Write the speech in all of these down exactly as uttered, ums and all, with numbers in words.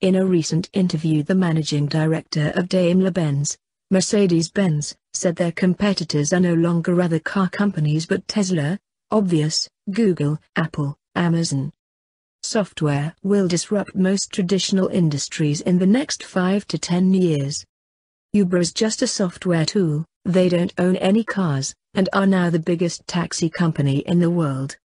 In a recent interview, the managing director of Daimler-Benz, Mercedes-Benz, said their competitors are no longer other car companies but Tesla, Obvious, Google, Apple, Amazon. Software will disrupt most traditional industries in the next five to ten years. Uber is just a software tool. They don't own any cars, and are now the biggest taxi company in the world.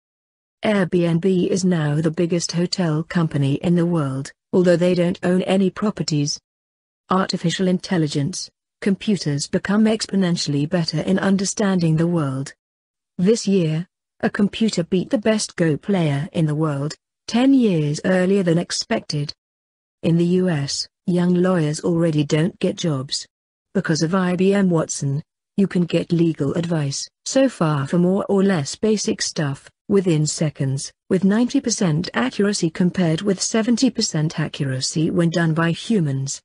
Airbnb is now the biggest hotel company in the world, although they don't own any properties. Artificial intelligence. Computers become exponentially better in understanding the world. This year, a computer beat the best Go player in the world, ten years earlier than expected. In the U S, young lawyers already don't get jobs. Because of I B M Watson, you can get legal advice, so far for more or less basic stuff, within seconds, with ninety percent accuracy compared with seventy percent accuracy when done by humans.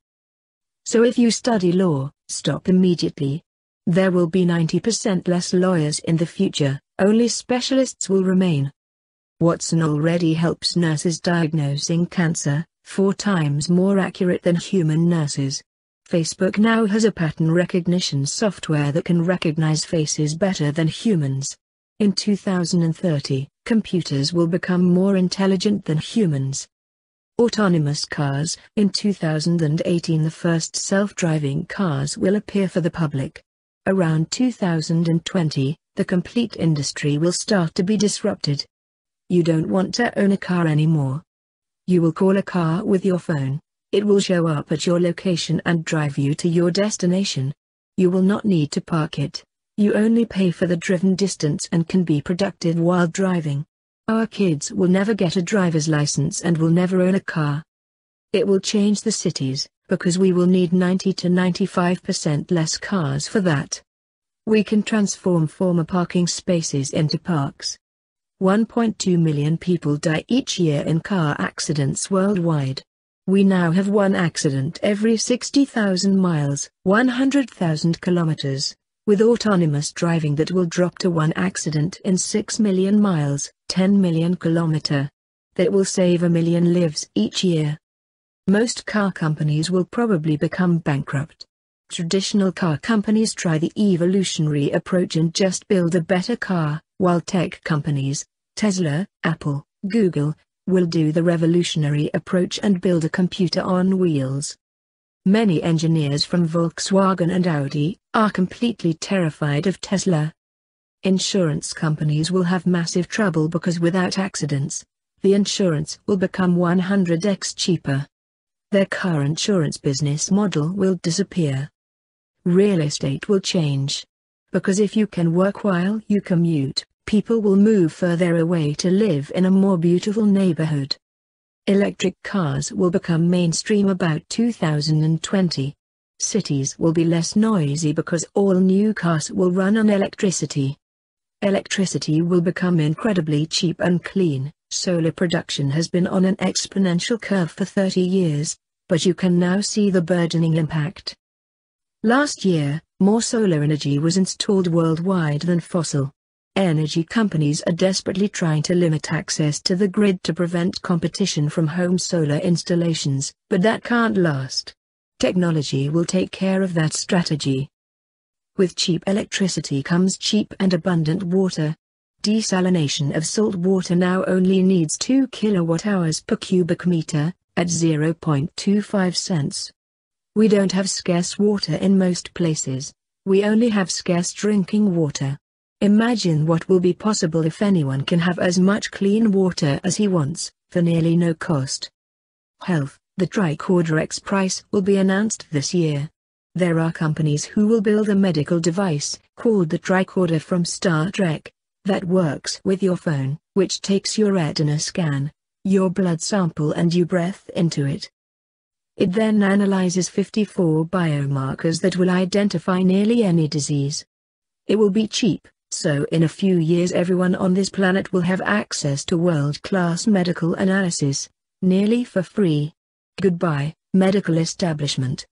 So if you study law, stop immediately. There will be ninety percent less lawyers in the future, only specialists will remain. Watson already helps nurses diagnosing cancer, four times more accurate than human nurses. Facebook now has a pattern recognition software that can recognize faces better than humans. In two thousand thirty, computers will become more intelligent than humans. Autonomous cars. In two thousand eighteen, the first self-driving cars will appear for the public. Around two thousand twenty, the complete industry will start to be disrupted. You don't want to own a car anymore. You will call a car with your phone. It will show up at your location and drive you to your destination. You will not need to park it. You only pay for the driven distance and can be productive while driving. Our kids will never get a driver's license and will never own a car. It will change the cities, because we will need ninety to ninety-five percent less cars for that. We can transform former parking spaces into parks. one point two million people die each year in car accidents worldwide. We now have one accident every sixty thousand miles, one hundred thousand kilometers, with autonomous driving that will drop to one accident in six million miles, ten million kilometer. That will save a million lives each year. Most car companies will probably become bankrupt. Traditional car companies try the evolutionary approach and just build a better car, while tech companies, Tesla, Apple, Google, will do the revolutionary approach and build a computer on wheels. Many engineers from Volkswagen and Audi are completely terrified of Tesla. Insurance companies will have massive trouble because without accidents, the insurance will become one hundred x cheaper. Their car insurance business model will disappear. Real estate will change. Because if you can work while you commute, people will move further away to live in a more beautiful neighborhood. Electric cars will become mainstream about two thousand twenty. Cities will be less noisy because all new cars will run on electricity. Electricity will become incredibly cheap and clean. Solar production has been on an exponential curve for thirty years, but you can now see the burgeoning impact. Last year, more solar energy was installed worldwide than fossil. Energy companies are desperately trying to limit access to the grid to prevent competition from home solar installations, but that can't last. Technology will take care of that strategy. With cheap electricity comes cheap and abundant water. Desalination of salt water now only needs two kilowatt hours per cubic meter, at zero point two five cents. We don't have scarce water in most places. We only have scarce drinking water. Imagine what will be possible if anyone can have as much clean water as he wants, for nearly no cost. Health. The Tricorder X Prize will be announced this year. There are companies who will build a medical device, called the Tricorder from Star Trek, that works with your phone, which takes your retina scan, your blood sample and you breathe into it. It then analyzes fifty-four biomarkers that will identify nearly any disease. It will be cheap. So in a few years everyone on this planet will have access to world-class medical analysis, nearly for free. Goodbye, medical establishment.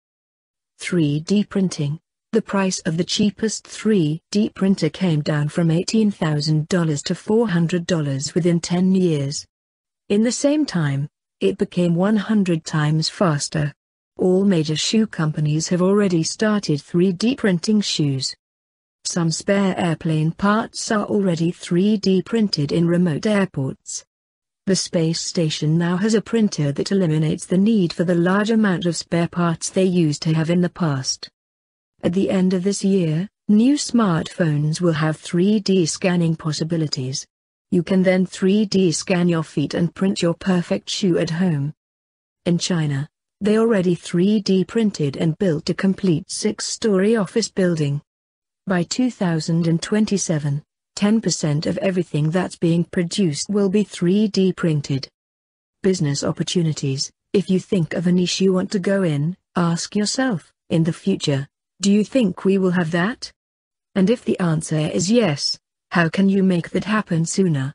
three D printing. The price of the cheapest three D printer came down from eighteen thousand dollars to four hundred dollars within ten years. In the same time, it became one hundred times faster. All major shoe companies have already started three D printing shoes. Some spare airplane parts are already three D printed in remote airports. The space station now has a printer that eliminates the need for the large amount of spare parts they used to have in the past. At the end of this year, new smartphones will have three D scanning possibilities. You can then three D scan your feet and print your perfect shoe at home. In China, they already three D printed and built a complete six-story office building. By two thousand twenty-seven, ten percent of everything that's being produced will be three D printed. Business opportunities. If you think of a niche you want to go in, ask yourself, in the future, do you think we will have that? And if the answer is yes, how can you make that happen sooner?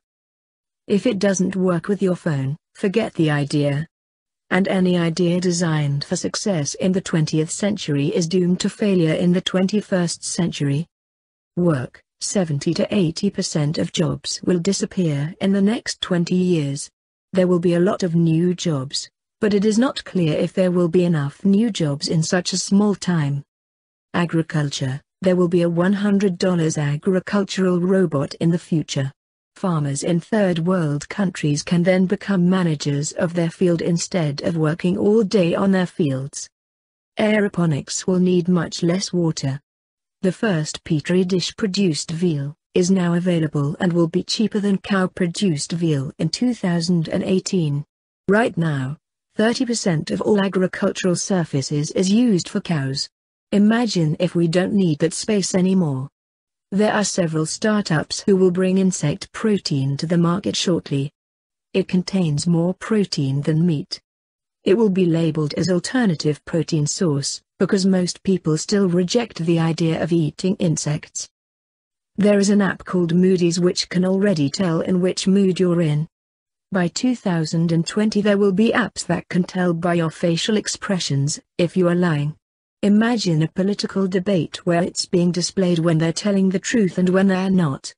If it doesn't work with your phone, forget the idea. And any idea designed for success in the twentieth century is doomed to failure in the twenty-first century. Work. seventy to eighty percent of jobs will disappear in the next twenty years. There will be a lot of new jobs, but it is not clear if there will be enough new jobs in such a small time. Agriculture. There will be a one hundred dollar agricultural robot in the future. Farmers in third world countries can then become managers of their field instead of working all day on their fields. Aeroponics will need much less water. The first petri dish-produced veal is now available and will be cheaper than cow-produced veal in two thousand eighteen. Right now, thirty percent of all agricultural surfaces is used for cows. Imagine if we don't need that space anymore. There are several startups who will bring insect protein to the market shortly. It contains more protein than meat. It will be labeled as alternative protein source, because most people still reject the idea of eating insects. There is an app called Moody's which can already tell in which mood you're in. By two thousand twenty there will be apps that can tell by your facial expressions if you are lying. Imagine a political debate where it's being displayed when they're telling the truth and when they're not.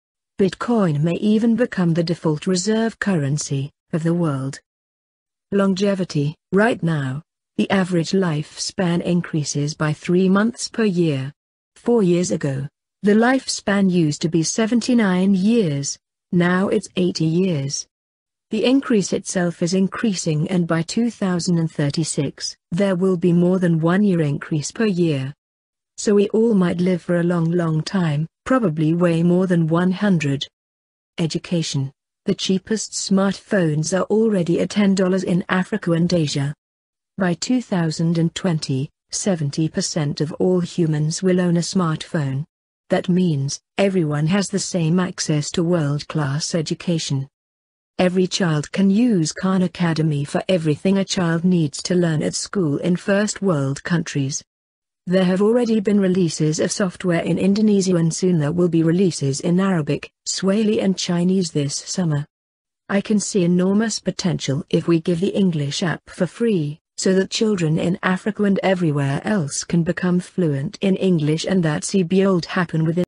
Bitcoin may even become the default reserve currency of the world. Longevity. Right now, the average lifespan increases by three months per year. Four years ago, the lifespan used to be seventy-nine years, now it's eighty years. The increase itself is increasing, and by two thousand thirty-six, there will be more than one year increase per year. So we all might live for a long long time, probably way more than one hundred. Education. The cheapest smartphones are already at ten dollars in Africa and Asia. By two thousand twenty, seventy percent of all humans will own a smartphone. That means, everyone has the same access to world-class education. Every child can use Khan Academy for everything a child needs to learn at school in first world countries. There have already been releases of software in Indonesia, and soon there will be releases in Arabic, Swahili and Chinese this summer. I can see enormous potential if we give the English app for free, so that children in Africa and everywhere else can become fluent in English, and that see behold happen within